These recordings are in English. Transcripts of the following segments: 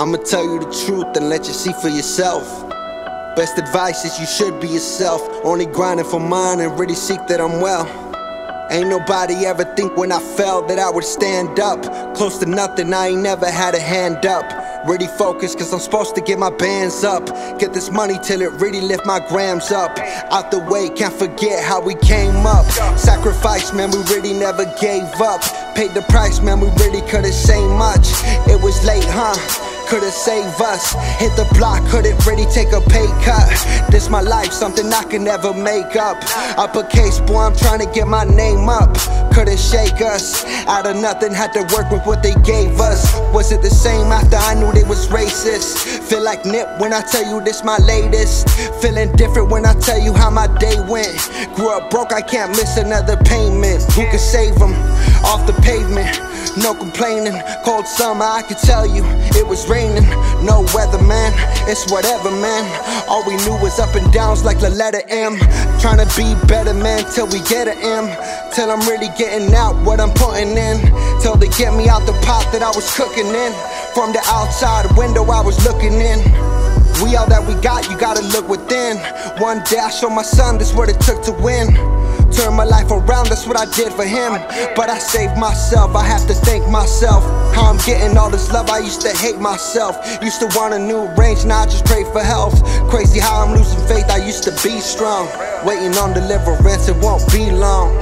I'ma tell you the truth and let you see for yourself. Best advice is you should be yourself. Only grinding for mine and really seek that I'm well. Ain't nobody ever think when I fell that I would stand up. Close to nothing, I ain't never had a hand up. Really focused cause I'm supposed to get my bands up. Get this money till it really lift my grams up. Out the way, can't forget how we came up. Sacrifice, man, we really never gave up. Paid the price, man, we really couldn't say much. It was late, huh? Could've saved us. Hit the block, couldn't really take a pay cut. This my life, something I can never make up. Uppercase, boy, I'm trying to get my name up. Couldn't shake us. Out of nothing, had to work with what they gave us. Was it the same after I knew they was racist? Feel like Nip when I tell you this my latest. Feeling different when I tell you how my day went. Grew up broke, I can't miss another payment. Who can save them? Off the pavement, no complaining. Cold summer, I could tell you it was raining. No weather, man, it's whatever, man. All we knew was up and downs like the letter M. Trying to be better, man, till we get an M. Till I'm really getting out what I'm putting in. Till they get me out the pot that I was cooking in. From the outside window I was looking in. We all that we got, you gotta look within. One day I show my son this what it took to win. Turn my life around, that's what I did for him. But I saved myself, I have to thank myself. How I'm getting all this love, I used to hate myself. Used to want a new range, now I just pray for health. Crazy how I'm losing faith, I used to be strong. Waiting on deliverance, it won't be long.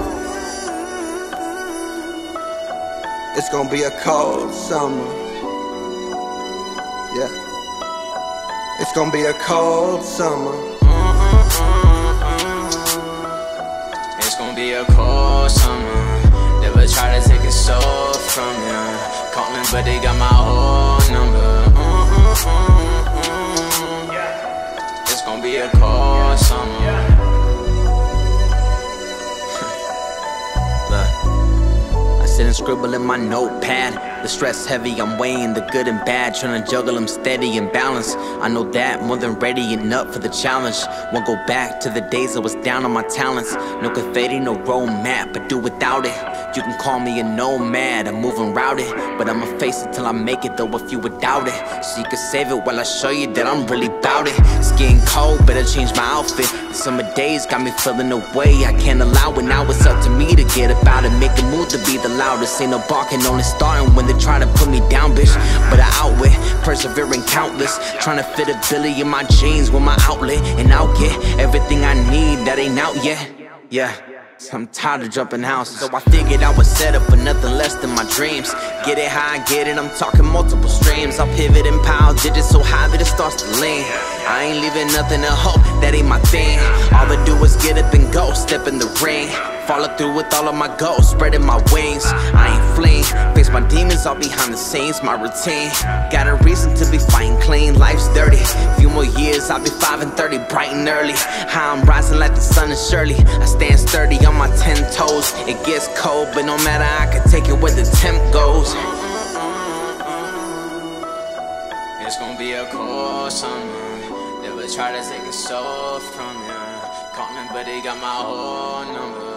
It's gonna be a cold summer. Yeah. It's gonna be a cold summer. It's gonna be a cold summer. Never try to take it so from ya. Calling but they got my whole number. It's gonna be a cold summer. Look, I sit and scribble in my notepad. The stress heavy, I'm weighing the good and bad. Trying to juggle them steady and balance. I know that, more than ready and up for the challenge. Won't go back to the days I was down on my talents. No confetti, no roadmap, but do without it. You can call me a nomad, I'm moving routed. But I'ma face it till I make it though if you would doubt it. So you can save it while I show you that I'm really bout it. It's getting cold, better change my outfit. The summer days got me feeling away, I can't allow it. Now it's up to me to get about it. Make a move to be the loudest. Ain't no barking, only starting when they try to put me down, bitch. But I outwit, persevering countless. Trying to fit a Billy in my jeans with my outlet. And I'll get everything I need that ain't out yet. Yeah, so I'm tired of jumping houses. So I figured I was set up for nothing less than my dreams. Get it how I get it, I'm talking multiple streams. I'll pivot and pile digits so high that it starts to lean. I ain't leaving nothing to hope, that ain't my thing. All I do is get up and go, step in the ring. Follow through with all of my goals, spreading my wings. I ain't fleeing, face my demons all behind the scenes, my routine. Got a reason to be fighting clean, life's dirty. Few more years, I'll be 5 and 30, bright and early. How I'm rising like the sun is Shirley. I stand sturdy on my 10 toes. It gets cold, but no matter, I can take it where the temp goes. It's gonna be a cold summer. Never try to take it so from ya. Calling, but they got my whole number.